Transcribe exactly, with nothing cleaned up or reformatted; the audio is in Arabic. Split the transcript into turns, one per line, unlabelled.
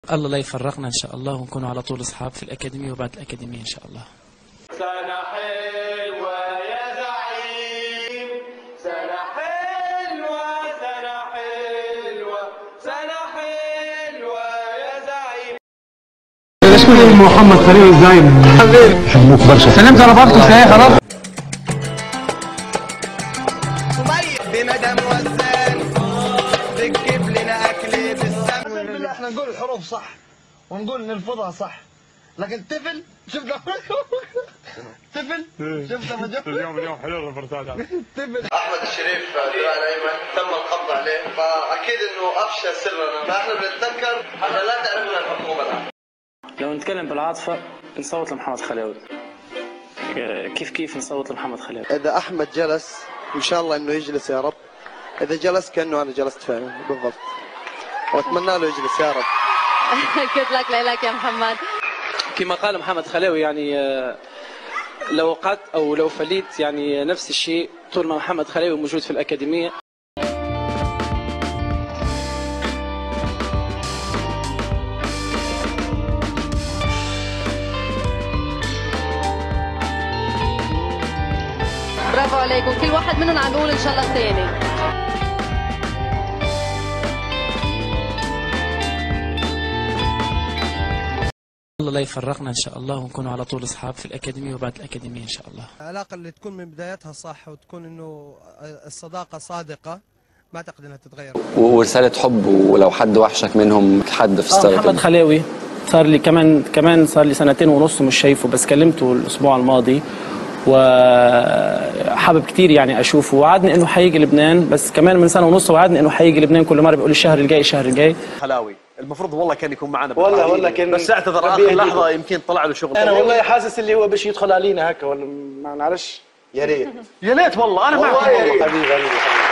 الله لا يفرقنا إن شاء الله، ونكونوا على طول أصحاب في الأكاديمية وبعد الأكاديمية إن شاء الله.
سنة حلوة يا زعيم، سنة حلوة سنة حلوة سنة حلوة يا زعيم.
اسمه محمد خليل الزعيم حبيبي، حبوك برشا. سلمت على بعضكم صحيح خلاص.
بمدام وزان تجيب لنا اكل بالسمن.
احنا نقول الحروف صح ونقول نلفظها صح، لكن طفل شفت طفل شفت لما جاب
اليوم اليوم حلو الريبورتاج.
طفل
احمد الشريف دراع الايمن تم القبض عليه، فاكيد انه افشى سرنا، فاحنا بنتذكر احنا لا تعرفنا الحكومه الان.
لو نتكلم بالعاطفه نصوت لمحمد خلاوي، كيف كيف نصوت لمحمد خلاوي.
اذا احمد جلس ان شاء الله انه يجلس يا رب، اذا جلس كانه انا جلست فعلا بالضبط، واتمنى له يجلس يا رب.
كنت لك لك يا محمد.
كما قال محمد خلاوي يعني لو وقعت او لو فليت يعني نفس الشيء طول ما محمد خلاوي موجود في الاكاديميه.
برافو عليكم، كل واحد منهم عم بيقول ان شاء الله الثاني.
الله لا يفرقنا إن شاء الله، ونكونوا على طول أصحاب في الأكاديمية وبعد الأكاديمية إن شاء الله.
العلاقة اللي تكون من بدايتها صح وتكون انه الصداقة صادقة ما اعتقد انها تتغير.
ورسالة حب، ولو حد وحشك منهم حد في السنة.
محمد خلاوي صار لي كمان كمان صار لي سنتين ونص مش شايفه، بس كلمته الأسبوع الماضي وحابب كثير يعني اشوفه، وعدني انه حيجي لبنان، بس كمان من سنه ونص وعدني انه حيجي لبنان، كل مره بيقول لي الشهر الجاي الشهر الجاي.
خلاوي المفروض والله كان يكون معنا
والله والله كان،
بس اعتذر اخر لحظه يمكن طلع له شغل.
انا والله حاسس اللي هو باش يدخل علينا هكا، ولا ما نعرفش.
يا ريت يا ريت والله انا معك
والله. حبيبي حبيبي